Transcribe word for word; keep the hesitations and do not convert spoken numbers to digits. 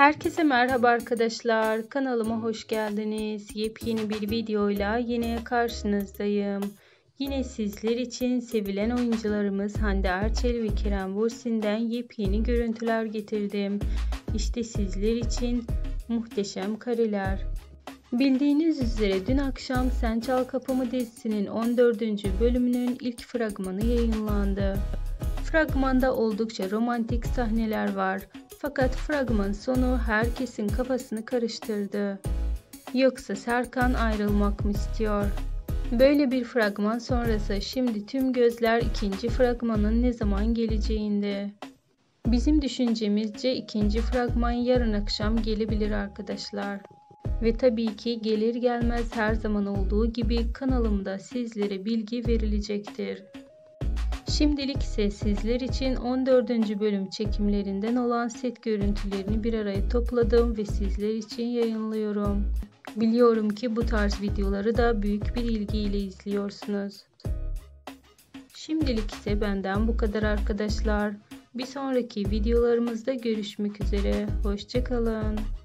Herkese merhaba arkadaşlar. Kanalıma hoş geldiniz. Yepyeni bir videoyla yine karşınızdayım. Yine sizler için sevilen oyuncularımız Hande Erçel ve Kerem Bürsin'den yepyeni görüntüler getirdim. İşte sizler için muhteşem kareler. Bildiğiniz üzere dün akşam Sen Çal Kapımı dizisinin on dördüncü bölümünün ilk fragmanı yayınlandı. Fragmanda oldukça romantik sahneler var. Fakat fragman sonu herkesin kafasını karıştırdı. Yoksa Serkan ayrılmak mı istiyor? Böyle bir fragman sonrası şimdi tüm gözler ikinci fragmanın ne zaman geleceğinde. Bizim düşüncemizce ikinci fragman yarın akşam gelebilir arkadaşlar. Ve tabii ki gelir gelmez her zaman olduğu gibi kanalımda sizlere bilgi verilecektir. Şimdilik ise sizler için on dördüncü bölüm çekimlerinden olan set görüntülerini bir araya topladım ve sizler için yayınlıyorum. Biliyorum ki bu tarz videoları da büyük bir ilgiyle izliyorsunuz. Şimdilik ise benden bu kadar arkadaşlar. Bir sonraki videolarımızda görüşmek üzere. Hoşça kalın.